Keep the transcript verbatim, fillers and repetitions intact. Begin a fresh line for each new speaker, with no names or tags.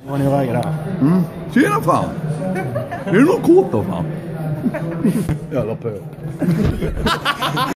Vad ni väger där?
Mm. Tjena fan! Är det någon kort då fan?
Jag la på.